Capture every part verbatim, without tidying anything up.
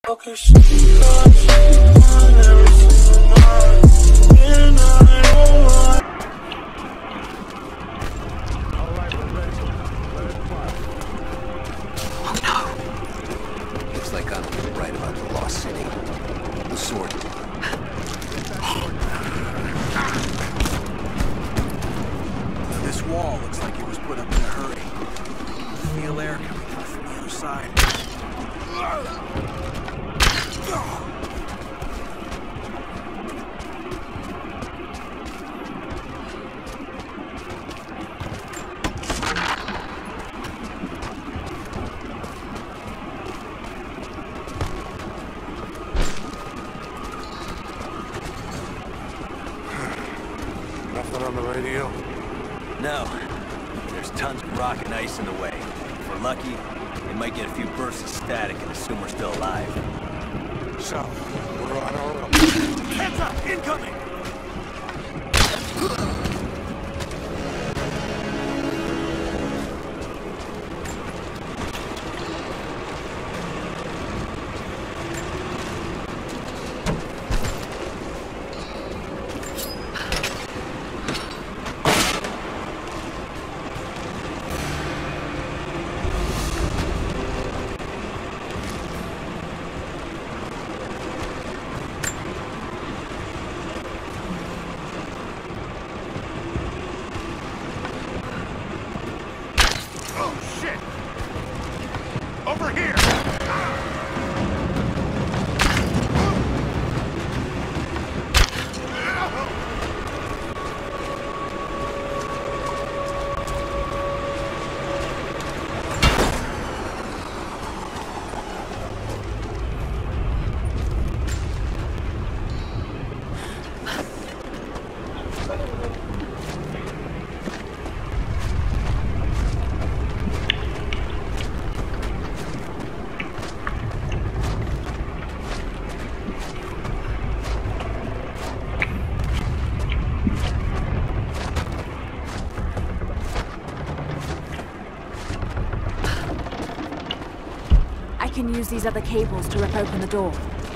Looks like I'm right about the lost city. The sword. This wall looks like it was put up in a hurry. Feel air coming in from the other side. Nothing on the radio? No. There's tons of rock and ice in the way. If we're lucky, they might get a few bursts of static and assume we're still alive. So, we're on our own. Heads up! Incoming! I can use these other cables to rip open the door.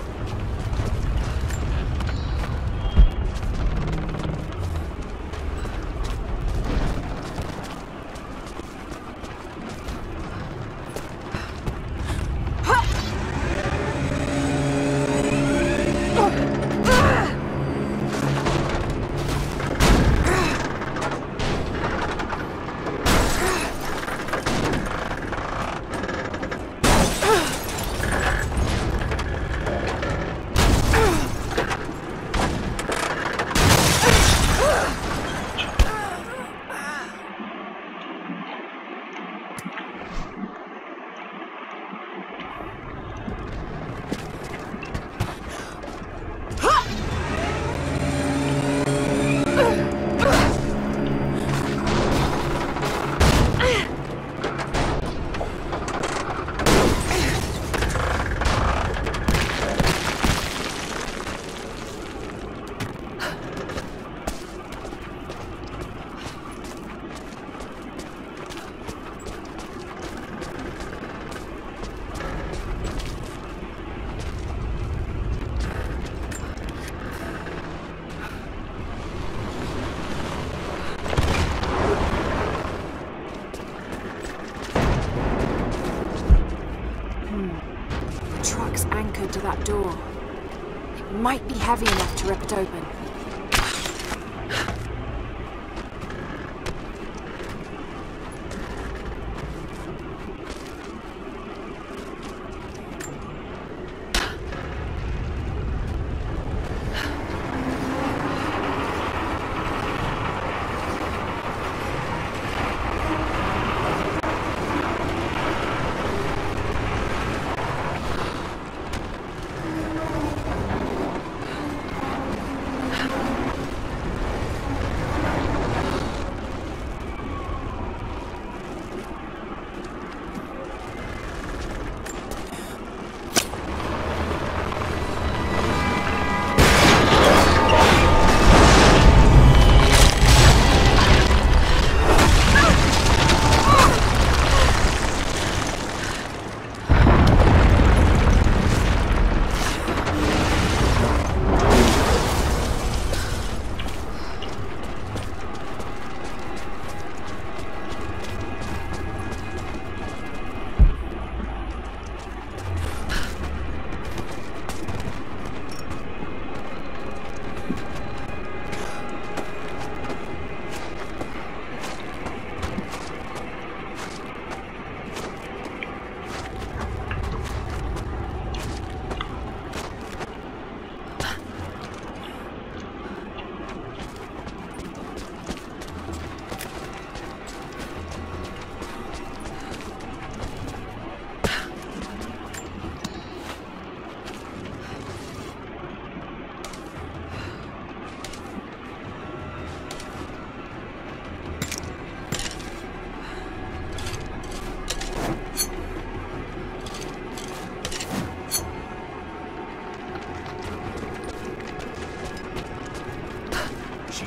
To that door. It might be heavy enough to rip it open.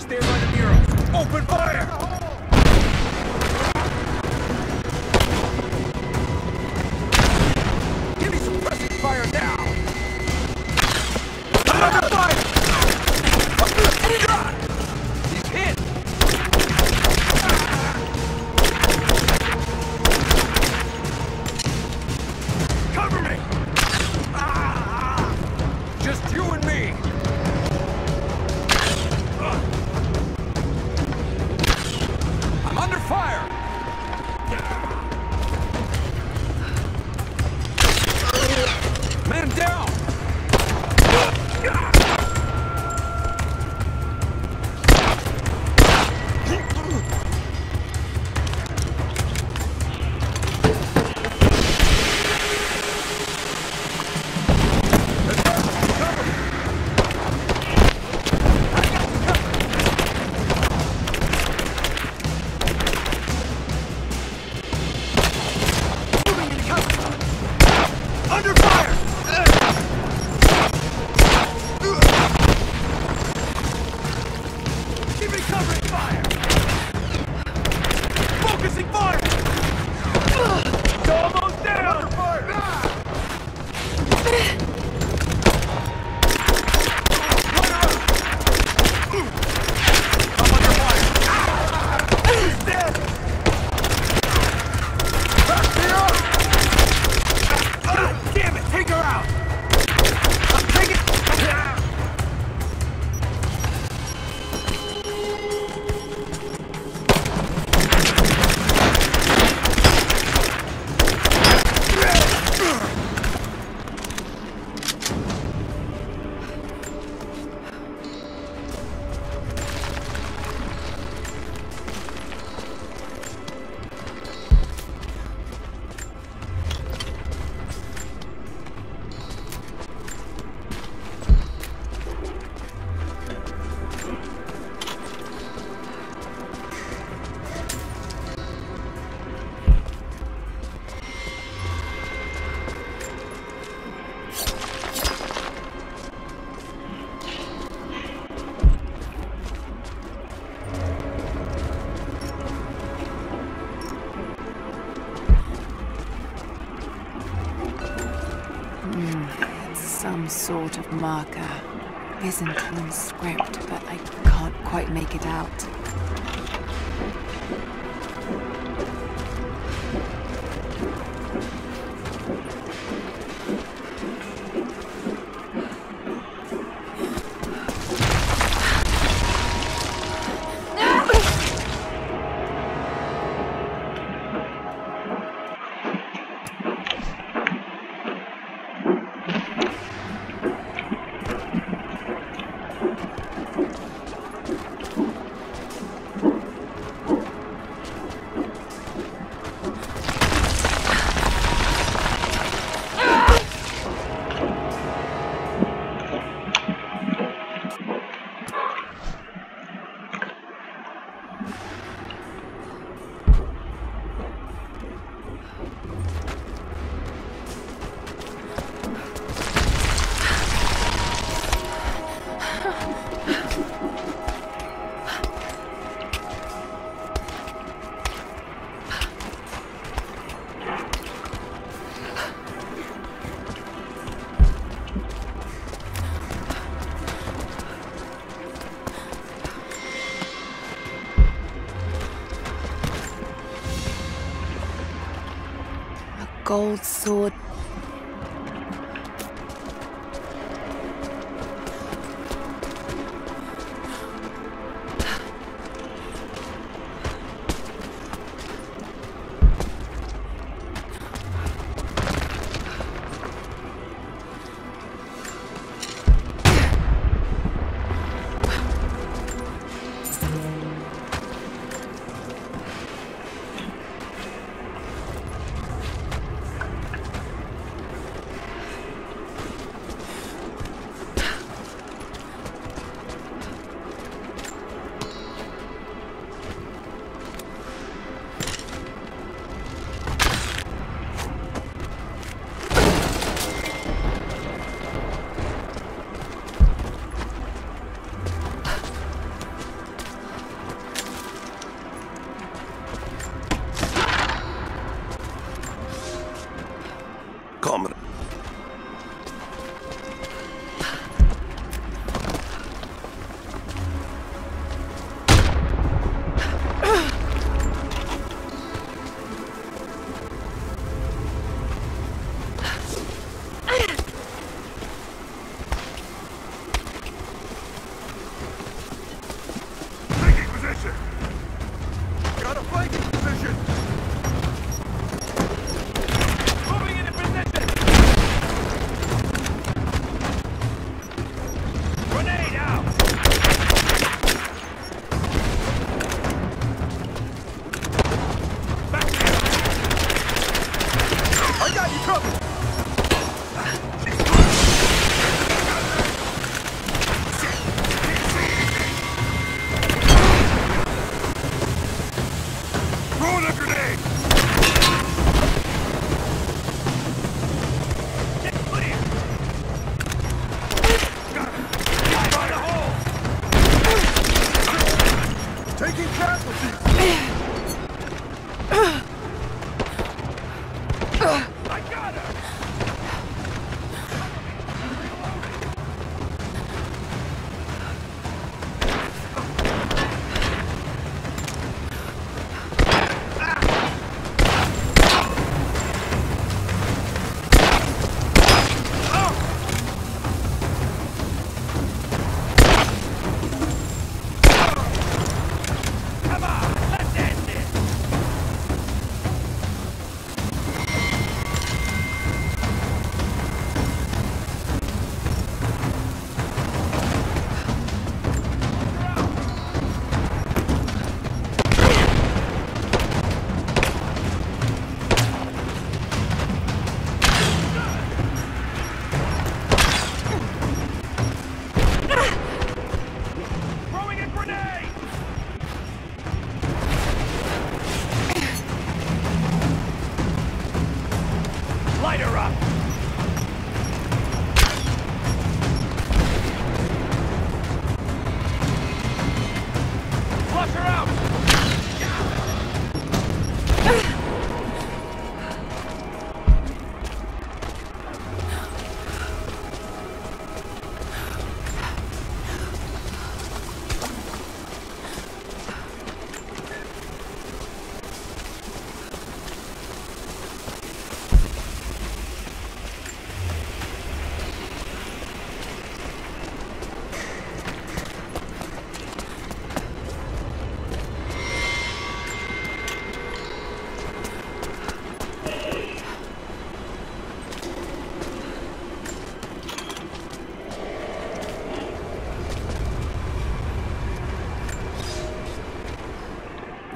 Stand by the mural. Open fire! Give me suppressing fire now! I'm under fire! He's hit! Cover me! Just you and me! I'm under fire! Man down! Some sort of marker. Byzantine script, but I can't quite make it out. Gold sword.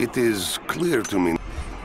It is clear to me.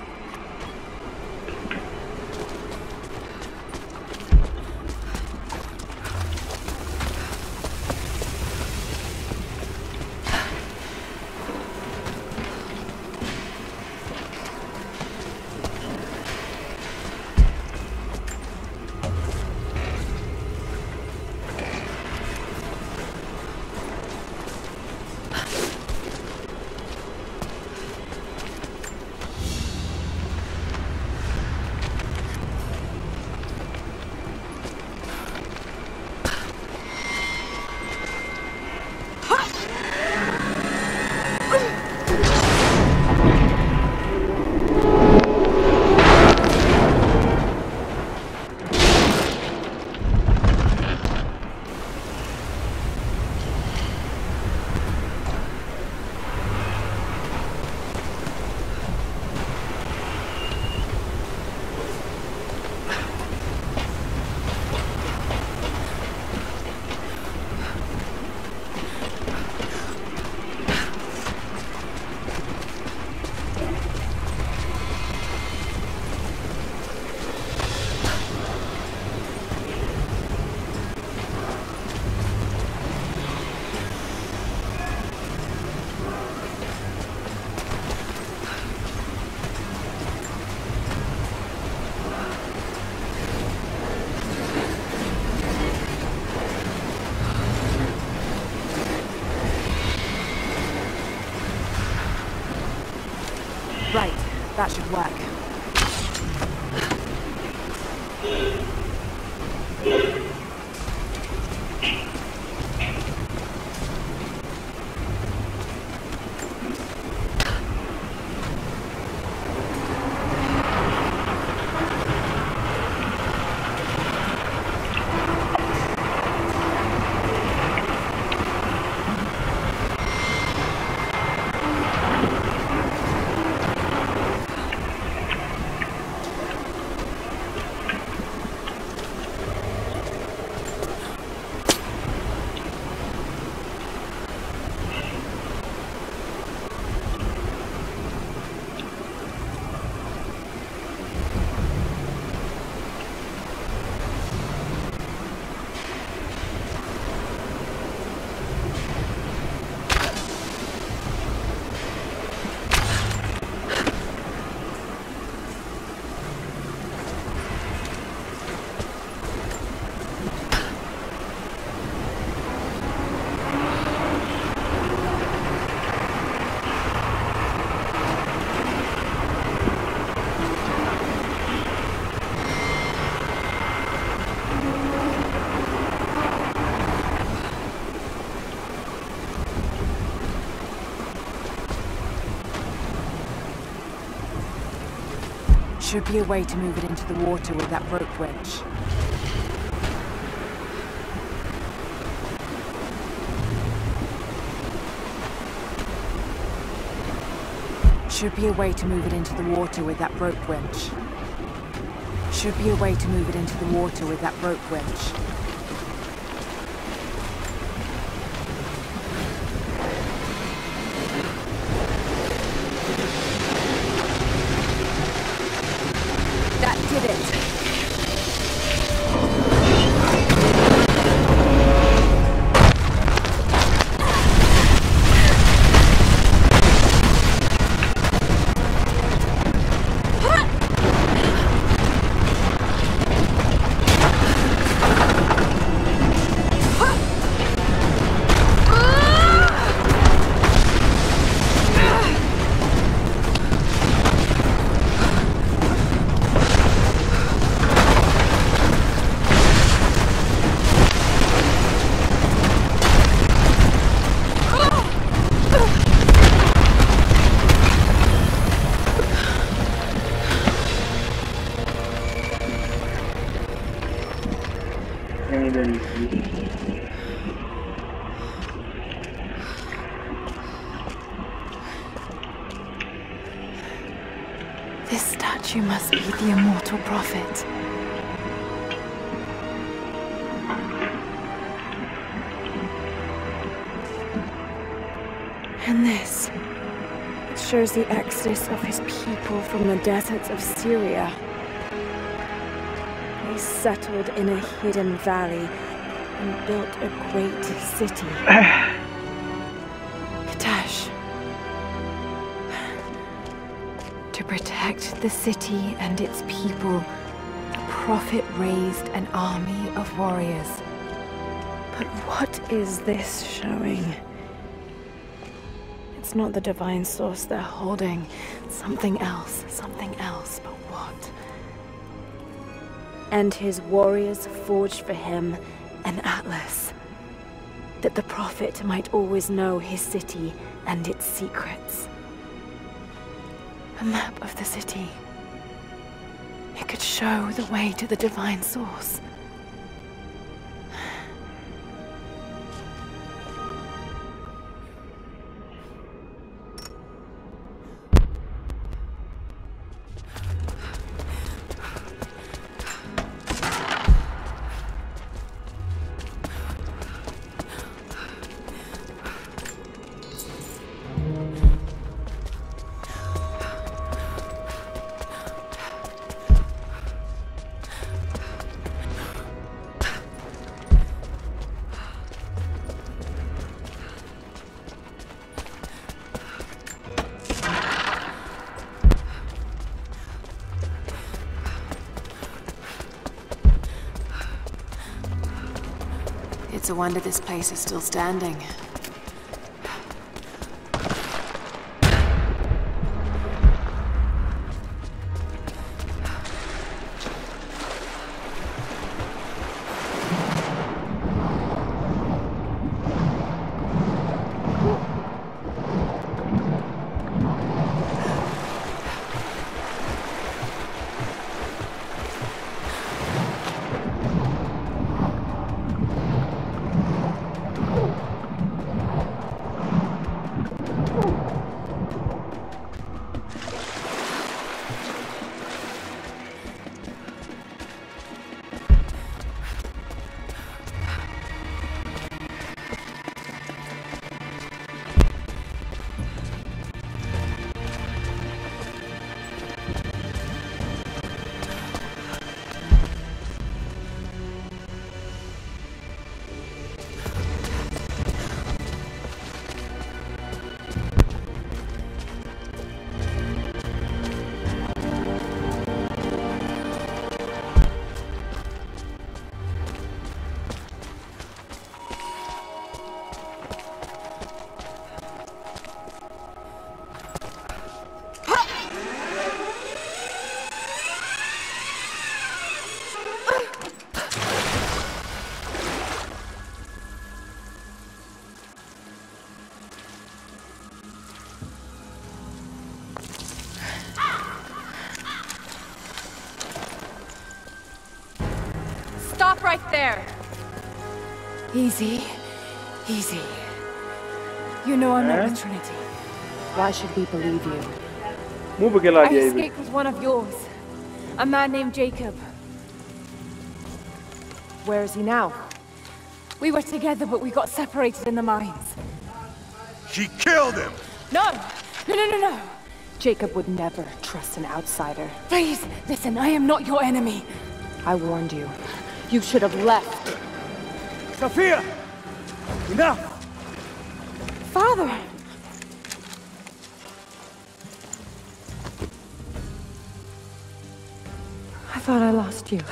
Right, that should work. Should be a way to move it into the water with that rope winch. Should be a way to move it into the water with that rope winch. Should be a way to move it into the water with that rope winch. This statue must be the immortal prophet. And this, it's shows the exodus of his people from the deserts of Syria. They settled in a hidden valley and built a great city. Kitezh. To protect the city and its people, the Prophet raised an army of warriors. But what is this showing? It's not the divine source they're holding. Something else, something else, but what? And his warriors forged for him an atlas, that the Prophet might always know his city and its secrets. A map of the city. It could show the way to the divine source. It's a wonder this place is still standing. Stop right there! Easy. Easy. You know I'm not with Trinity. Why should we believe you? مو بقلال I يا ابني. escaped with one of yours. A man named Jacob. Where is he now? We were together, but we got separated in the mines. She killed him! No! No, no, no, no! Jacob would never trust an outsider. Please, listen, I am not your enemy. I warned you. You should have left. Sophia! Enough! Father! I thought I lost you.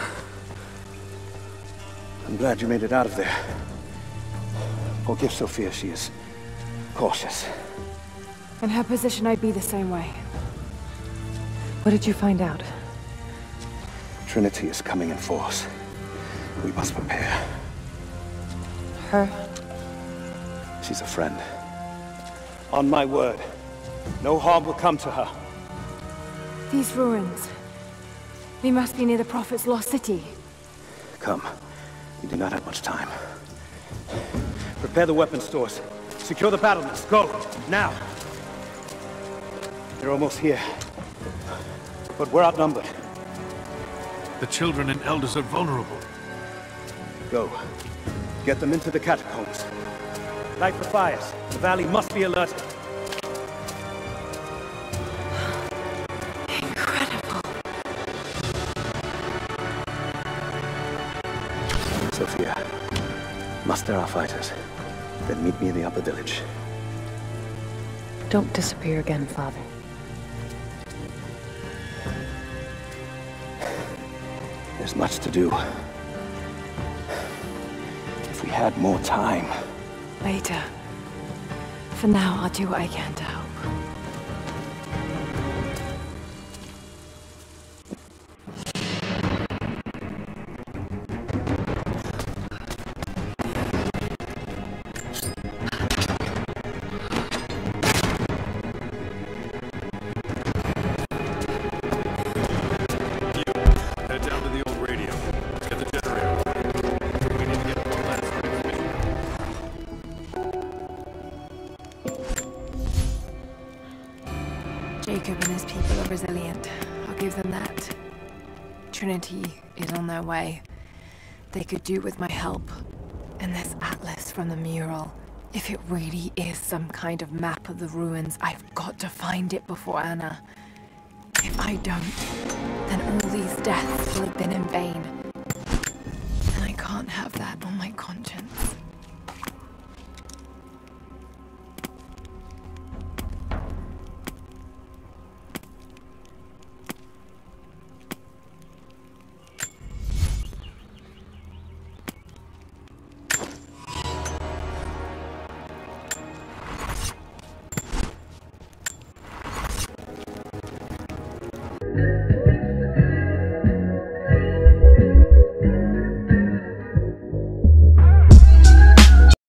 I'm glad you made it out of there. Forgive Sophia, she is cautious. In her position, I'd be the same way. What did you find out? Trinity is coming in force. We must prepare. Her? She's a friend. On my word, no harm will come to her. These ruins. They must be near the Prophet's lost city. Come. We do not have much time. Prepare the weapon stores. Secure the battlements. Go! Now! They're almost here. But we're outnumbered. The children and elders are vulnerable. Go. Get them into the catacombs. Light the fires. The valley must be alerted. Muster our fighters. Then meet me in the upper village. Don't disappear again, Father. There's much to do. If we had more time. Later. For now, I'll do what I can to help. Jacob and his people are resilient. I'll give them that. Trinity is on their way. They could do with my help. And this atlas from the mural. If it really is some kind of map of the ruins, I've got to find it before Anna. If I don't, then all these deaths will have been in vain. And I can't have that on my conscience. Thank you.